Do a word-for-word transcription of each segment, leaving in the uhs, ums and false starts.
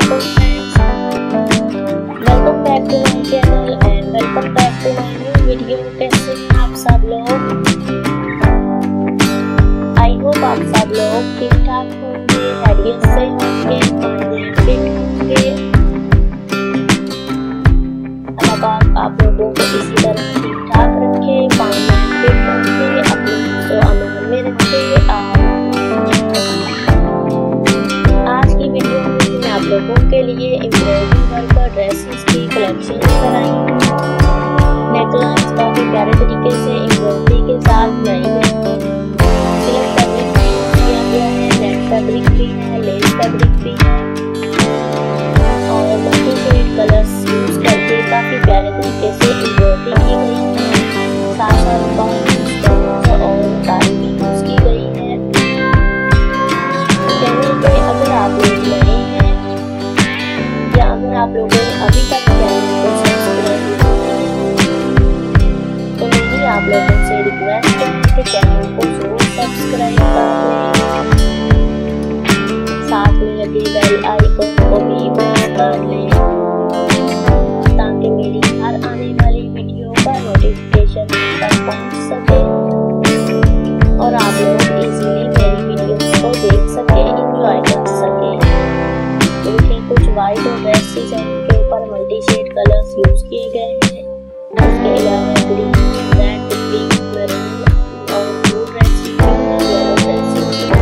वालेकुम friends, welcome back to my channel and welcome back to my new video. कैसे हैं आप सब लोग? आई होप आप सब लोग ठीक ठाक होंगे, खैरियत से होंगे, फिट होंगे। अल्लाह पाक आप लोगों को इसी तरह ठीक ठाक रखे, फिट रखे, अपने तो अमान में रखे। आज की वीडियो में मैं आप लोगों के लिए एम्ब्रॉयडरी वर्क ड्रेसेस की कलेक्शन लेकर आई हूँ। नेकलाइंस काफी प्यारे तरीके से एम्ब्रॉयडरी के साथ बनाई गई है। सिल्क फैब्रिक भी किया गया है, नेट फैब्रिक भी है, लेस फैब्रिक भी है और मल्टी शेड कलर्स यूज करके काफी प्यारे तरीके से एम्ब्रॉयडरी की गई है। साथ साथ स्टोन्स और तार भी यूज की गई है। चैनल पे अगर आप लोग नए हैं या अगर आप लोगों ने अभी तक चैनल को सब्सक्राइब नहीं किया तो मेरी आप लोगों से रिक्वेस्ट है कि चैनल को जरूर सब्सक्राइब कर लें, साथ में लगे बेल आइकन को भी प्रेस कर लें ताकि मेरी हर आने वाली वीडियो का नोटिफिकेशन तक पहुंच सके और आप लोग इजीली मेरी वीडियोस को देख सके, एंजॉय कर सके। देखिए कुछ वाइट और रेड डिजाइन के ऊपर मल्टी शेड कलर्स यूज किए गए हैं। इसके अलावा ग्रीन, रेड, पिंक, मैरून और ब्लू ड्रेस येलो ड्रेस।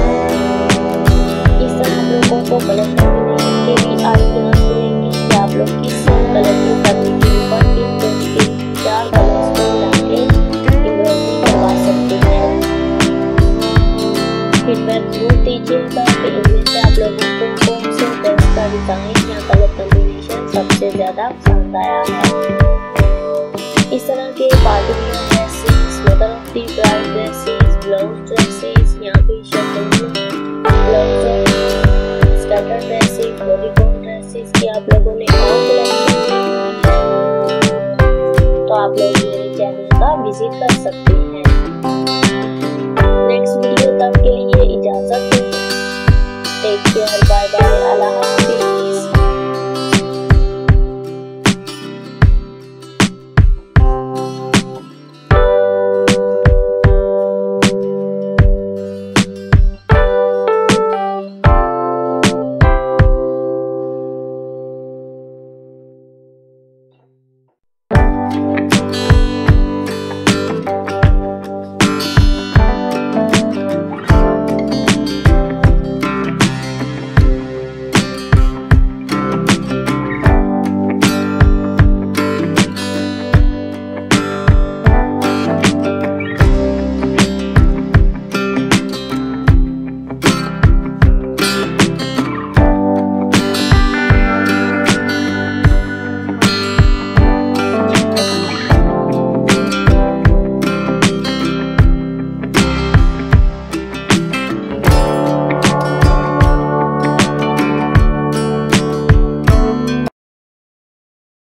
इस तरह आप लोगों को कलर कॉम्बिनेशन के भी आइडियाज मिलेंगे कि आप लोग किस कलर के फैब्रिक के ऊपर किन तीन चार कलर्स को मिलाके एम्ब्रॉयडरी करवा सकते हैं। फीडबैक जरूर दीजिएगा कि इनमें से आप लोगों को कौन से ड्रेस का डिजाइन या कलर कॉम्बिनेशन सबसे ज्यादा पसंद आया है। इस तरह के party wear dresses, mother of the bride dresses, blouse dresses, यहाँ पे shirt blouse, skirt dresses, bodycon dresses की आप लोगों ने और कलेक्शन तो आप लोग मेरे चैनल का विजिट कर सकते हैं। नेक्स्ट वीडियो तक के लिए इजाजत दें। Take care, bye bye.